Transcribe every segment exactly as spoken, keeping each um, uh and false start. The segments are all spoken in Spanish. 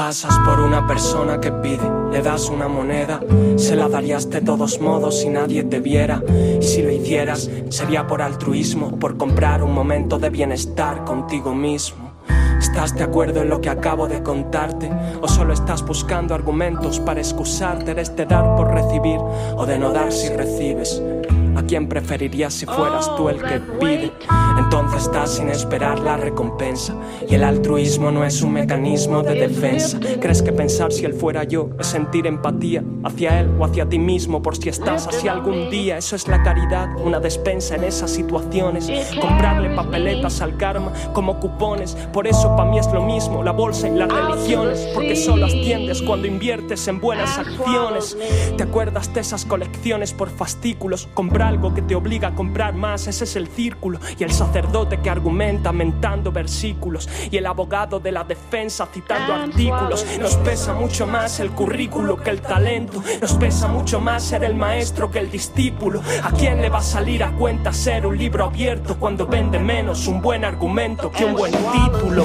pasas por una persona que pide, le das una moneda, se la darías de todos modos si nadie te viera. Y si lo hicieras, sería por altruismo, por comprar un momento de bienestar contigo mismo. ¿Estás de acuerdo en lo que acabo de contarte? ¿O solo estás buscando argumentos para excusarte? ¿Eres de dar por recibir o de no dar si recibes? ¿A quién preferirías si fueras tú el que pide? Entonces estás sin esperar la recompensa. Y el altruismo no es un mecanismo de defensa. ¿Crees que pensar si él fuera yo es sentir empatía hacia él o hacia ti mismo por si estás así algún día? Eso es la caridad, una despensa en esas situaciones. Comprarle papeletas al karma como cupones. Por eso para mí es lo mismo la bolsa y las religiones, porque solo asciendes cuando inviertes en buenas acciones. ¿Te acuerdas de esas colecciones por fascículos? Comprar algo que te obliga a comprar más, ese es el círculo. Y el sacerdote que argumenta mentando versículos, y el abogado de la defensa citando artículos. Nos pesa mucho más el currículo que el talento. Nos pesa mucho más ser el maestro que el discípulo. ¿A quién le va a salir a cuenta ser un libro abierto cuando vende menos un buen argumento que un buen título?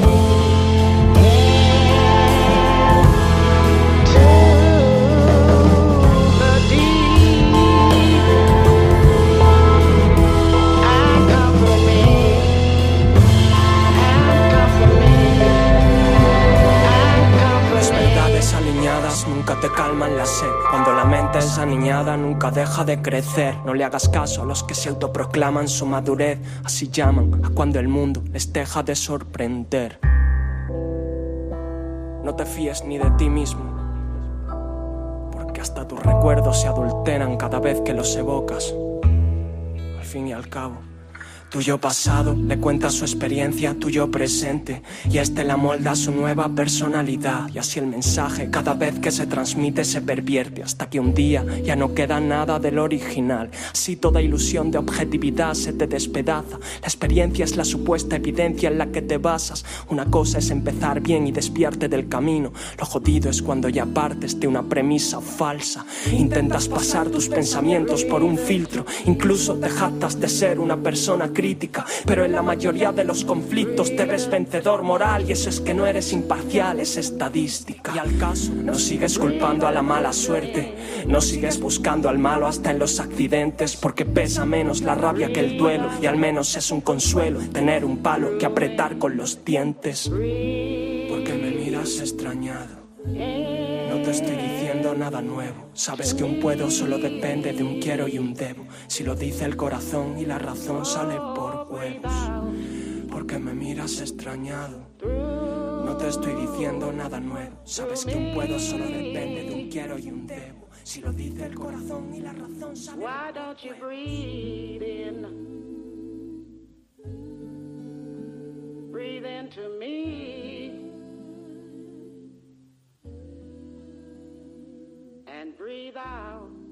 Nunca te calman la sed. Cuando la mente es aniñada nunca deja de crecer. No le hagas caso a los que se autoproclaman su madurez. Así llaman a cuando el mundo les deja de sorprender. No te fíes ni de ti mismo, porque hasta tus recuerdos se adulteran cada vez que los evocas. Al fin y al cabo, tu yo pasado le cuenta su experiencia a tu yo presente, y este la molda a su nueva personalidad. Y así el mensaje cada vez que se transmite se pervierte, hasta que un día ya no queda nada del original. Así toda ilusión de objetividad se te despedaza. La experiencia es la supuesta evidencia en la que te basas. Una cosa es empezar bien y desviarte del camino. Lo jodido es cuando ya partes de una premisa falsa. Intentas pasar tus pensamientos por un filtro, incluso te jactas de ser una persona crítica. Crítica, pero en la mayoría de los conflictos te ves vencedor moral, y eso es que no eres imparcial, es estadística. Y al caso, no sigues culpando a la mala suerte, no sigues buscando al malo hasta en los accidentes, porque pesa menos la rabia que el duelo, y al menos es un consuelo tener un palo que apretar con los dientes. Porque me miras extrañado, no te estoy diciendo nada nuevo. Sabes que un puedo solo depende de un quiero y un debo. Si lo dice el corazón y la razón sale por huevos. Porque me miras extrañado, no te estoy diciendo nada nuevo. Sabes que un puedo solo depende de un quiero y un debo. Si lo dice el corazón y la razón sale por huevos. Why don't you breathe in, breathe into me, and breathe out.